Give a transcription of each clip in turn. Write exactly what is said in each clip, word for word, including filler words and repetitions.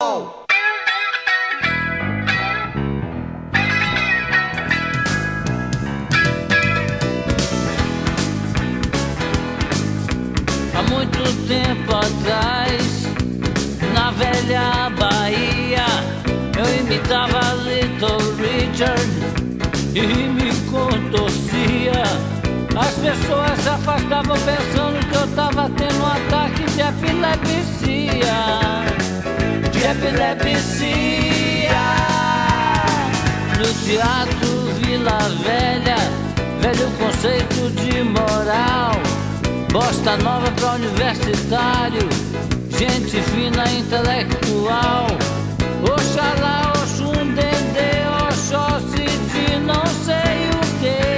Há muito tempo atrás, na velha Bahia, eu imitava Little Richard e me contorcia. As pessoas se afastavam pensando que eu tava tendo um ataque de epilepsia. De epilepsia. No teatro Vila Velha, velho conceito de moral. Bosta nova pra universitário, gente fina intelectual. Oxalá, Oxum, Dendê, Oxóssi de não sei o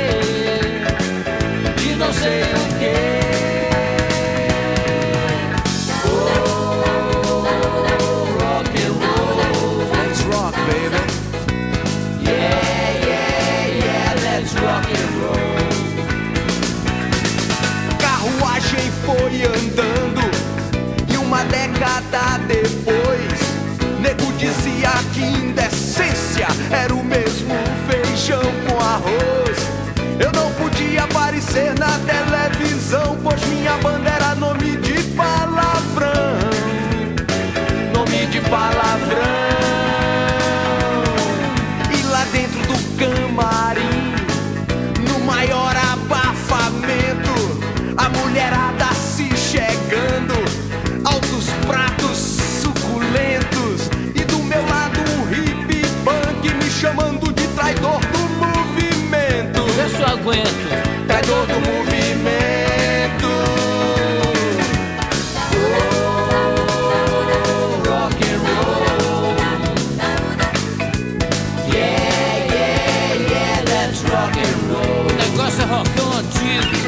que, de não sei o que. Oh, rock and roll, let's rock, baby. Yeah, yeah, yeah, let's rock and roll. Carruagem foi andando e uma década depois, nego dizia que indecência era o mesmo feijão com arroz. Eu não podia aparecer na televisão, pois minha banda era nome de palavrão. Nome de palavrão. E lá dentro do camarim, no maior abafamento, a mulherada se chegando, altos pratos suculentos, e do meu lado um hippie punk me chamando de traidor do movimento. Vê se eu aguento. Traidor do movimento. Oh, rock and roll. Yeah, yeah, yeah, let's rock and roll. O negócio é rockão antigo.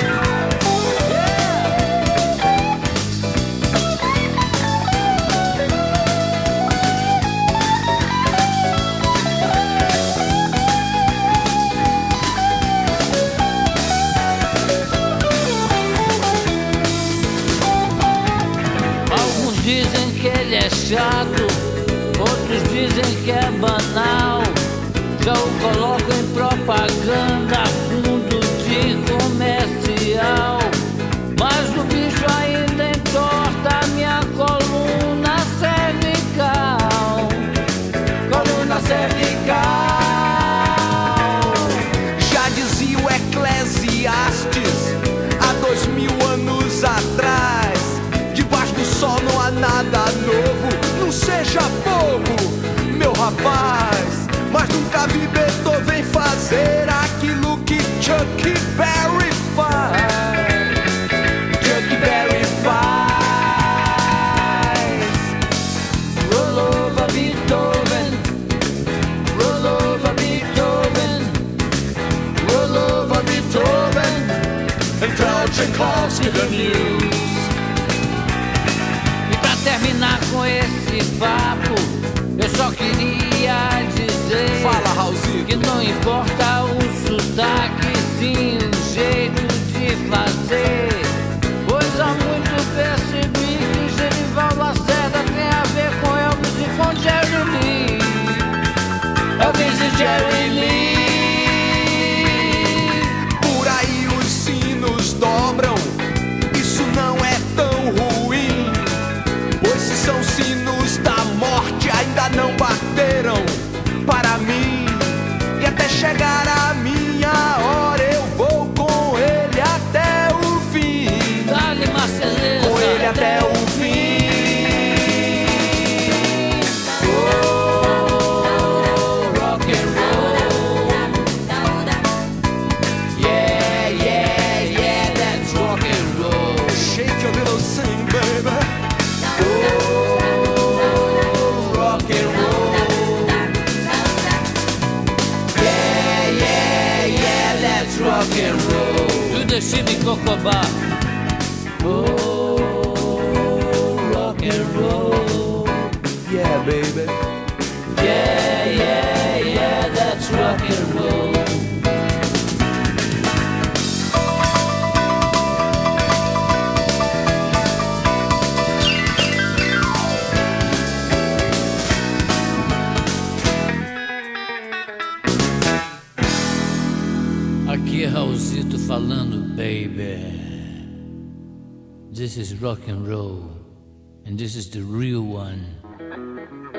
Dizem que ele é chato, outros dizem que é banal. Já o coloco em propaganda, fundo de comercial. Mas o bicho ainda entorta minha coluna cervical. Coluna cervical. Já dizia o Eclesiastes há dois mil anos atrás: debaixo do sol não há nada novo, não seja bobo, meu rapaz. Mas nunca vi Beethoven fazer aquilo que Chuck Berry faz. Chuck Berry faz. Roll over Beethoven, roll over Beethoven, roll over Beethoven, and tell Tchaikovsky the news. Terminar com esse papo, eu só queria dizer: fala, Raulzinho, que não importa o sotaque, sim o jeito de fazer. Pois há muito percebi que Genival Lacerda tem a ver com Elvis e com Jerry Lee. Elvis e Jerry Lee. Por aí os sinos dobram, isso não é tão ruim, pois se são sinos da morte ainda não bateram para mim. E até chegar a minha hora eu vou com ele até o fim. Dale, Marceleza. Com ele até o fim. Oh, rock and roll. Yeah, yeah, yeah, that's rock and roll. Shake your little sing, baby. Rock and roll. Do the shimmy cocobá. Oh, rock and roll. Yeah, baby. Yeah, yeah, yeah, that's rock and roll. Aqui é Raulzito falando, baby. This is rock and roll, and this is the real one.